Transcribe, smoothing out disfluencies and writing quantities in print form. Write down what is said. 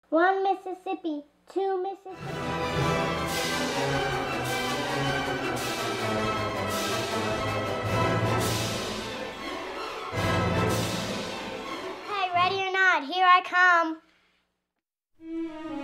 One Mississippi, two Mississippi. Hey, ready or not, here I come.